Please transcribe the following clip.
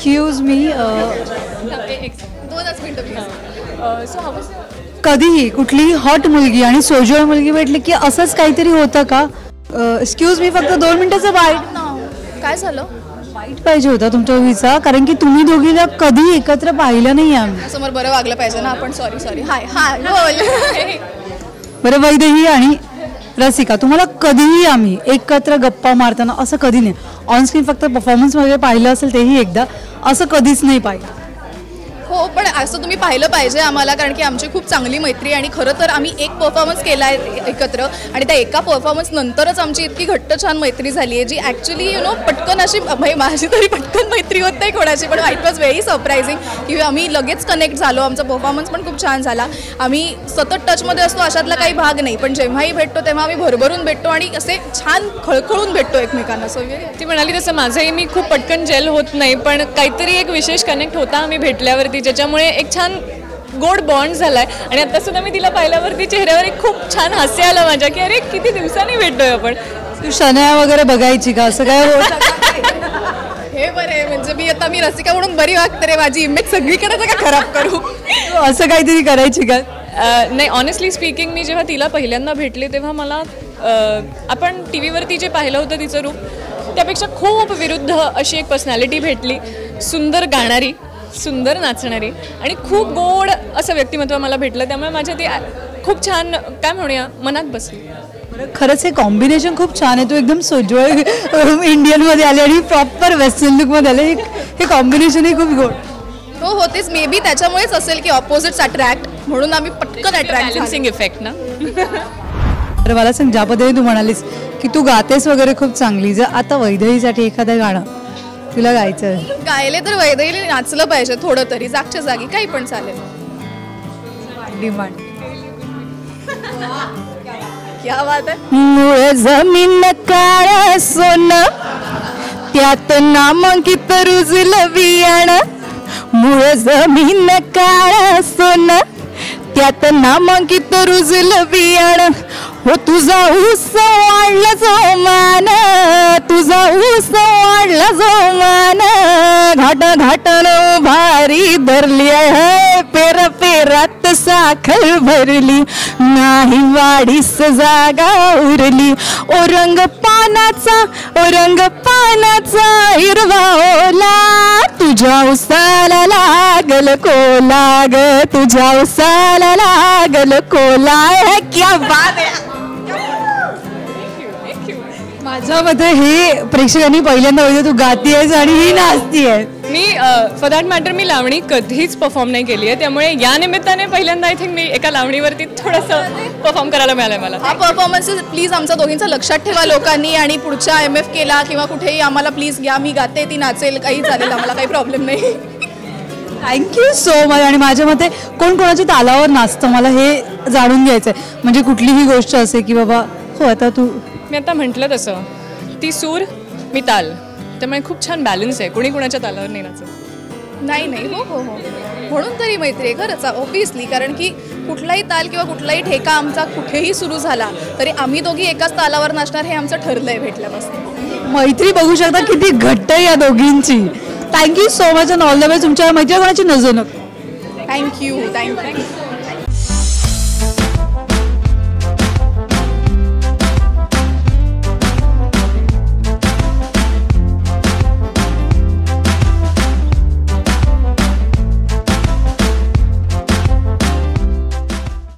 Excuse me, 2च मिनिटं please. So how कधीही कुठलीही हॉट मुलगी आणि सोजवळ मुलगी भेटली की असंच काहीतरी होतं का? एक्सक्यूज मी, फक्त 2 मिनिटाचं बाईट. काय झालं? बाईट पाहिजे होता तुमच्या उभीचा, कारण की तुम्ही दोघीला कधी एकत्र पाहिलं नाही आम्ही. समोर बरं वागलं पाहिजे ना आपण. सॉरी. हाय हाय बोल. बरं, वैदेही आणि रसिका, तुम्हाला कधीही आम्ही एकत्र गप्पा मारताना असं कधी नाही. ऑनस्क्रीन फक्त परफॉर्मन्समध्ये पाहिलं असेल तेही एकदा, असं कधीच नाही पाहिलं. हो, पण असं तुम्ही पाहिलं पाहिजे आम्हाला, कारण की आमची खूप चांगली मैत्री आणि खरं तर आम्ही एक परफॉर्मन्स केला आहे एकत्र आणि त्या एका परफॉर्मन्स नंतरच आमची इतकी घट्ट छान मैत्री झाली आहे, जी ॲक्च्युली पटकन अशी माझी तरी पटकन मैत्री होत नाही कोणाची, पण इट वॉज व्हेरी सरप्रायझिंग की आम्ही लगेच कनेक्ट झालो. आमचा परफॉर्मन्स पण खूप छान झाला. आम्ही सतत टचमध्ये असतो अशातला काही भाग नाही, पण जेव्हाही भेटतो तेव्हा आम्ही भरभरून भेटतो आणि असे छान खळखळून भेटतो एकमेकांना. सो ती म्हणाली तसं माझंही मी खूप पटकन जेल होत नाही, पण काहीतरी एक विशेष कनेक्ट होता आम्ही भेटल्यावरती, ज्याच्यामुळे एक छान गोड बॉन्ड झालाय. आणि आता सुद्धा मी तिला पाहिल्यावरती चेहऱ्यावर एक खूप छान हास्य आलं माझ्या, की अरे किती दिवसांनी भेटतोय आपण. तू शनाया वगैरे बघायची का? असं काय हे बरे, म्हणजे मी रसिका म्हणून बरी वागते रे, माझी इमेज सगळीकडे का खराब करू? असं काहीतरी करायची का? नाही, ऑनेस्टली स्पीकिंग, मी जेव्हा तिला पहिल्यांदा भेटले तेव्हा मला आपण टी व्हीवरती जे पाहिलं होतं तिचं रूप, त्यापेक्षा खूप विरुद्ध अशी एक पर्सनॅलिटी भेटली. सुंदर गाणारी, सुंदर नाचणारी आणि खूप गोड असं व्यक्तिमत्व मला भेटलं. त्यामुळे माझ्या ती खूप छान, काय म्हणूया, मनात बसली. खरंच हे कॉम्बिनेशन खूप छान आहे. तू एकदम सोजवळ इंडियनमध्ये आले आणि प्रॉपर वेस्टर्न लुकमध्ये आले. हे कॉम्बिनेशनही खूप गोड. हो तेच मे बी त्याच्यामुळेच असेल की ऑपोजिट्स अट्रॅक्ट, म्हणून आम्ही पटकन अट्रॅक्ट. बॅलन्सिंग इफेक्ट ना. तर मला सांग, ज्या पद्धतीने तू म्हणालीस की तू गातेस वगैरे खूप चांगली, जर आता वैदेहीसाठी एखादं गाणं तुला गायचं गायले तर वैदेहीला नाचलं पाहिजे थोडं तरी, जागच्या जागी काही पण चालेल. डिमांड. क्या बात आहे. मूळ जमीन काळ सोनं, त्यात नामांकित रुजलं बियाणं. मूळ जमीन काळ सोनं, त्यात नामांकित रुजलं बियाणं. हो तुझा ऊस वाढला जोमान, तुझा ऊस वाढला जोमान. घाट घाटन भारी धरली आहे, पेर पेरात साखर भरली. नाही वाढीस जागा उरली. ओ रंग पानाचा, ओ रंग पानाचा हिरवा ओला. तुझ्या उसाला लागल कोला ग, तुझ्या उसाला लागल कोला. क्या बात आहे. माझ्या मते हे प्रेक्षकांनी पहिल्यांदा बघितलं, तू गातीयेस आणि ही नाचतीये. मी फॉर दॅट मॅटर मी लावणी कधीच परफॉर्म नाही केली आहे, त्यामुळे या निमित्ताने पहिल्यांदा आय थिंक मी एका लावणीवरती थोडंसं परफॉर्म करायला मिळालं मला. हा परफॉर्मन्स प्लीज आमचा दोघींचा लक्षात ठेवा लोकांनी, आणि पुढच्या MF केला किंवा कुठेही आम्हाला प्लीज घ्या. मी गाते, ती नाचेल, काही चालेल, आम्हाला काही प्रॉब्लेम नाही. Thank you so much. आणि माझ्या मते कोण कोणाच्या तालावर नाचतं मला हे जाणून घ्यायचं आहे. म्हणजे कुठलीही गोष्ट असे की बाबा हो आता तू, मी आता म्हटलं तसं, ती सूर मी ताल, त्यामुळे खूप छान बॅलन्स आहे. कोणी कोणाच्या तालावर नाही नाचत. नाही. हो म्हणून तरी मैत्री आहे खरंच, ऑब्व्हियसली. कारण की कुठलाही ताल किंवा कुठलाही ठेका आमचा कुठेही सुरू झाला तरी आम्ही दोघी एकाच तालावर नाचणार हे आमचं ठरलंय भेटल्यापासून. मैत्री बघू शकता किती घट्ट आहे या दोघींची. Thank you so much and all the best. तुमच्या मैत्री कोणाची नजर नको. थँक्यू.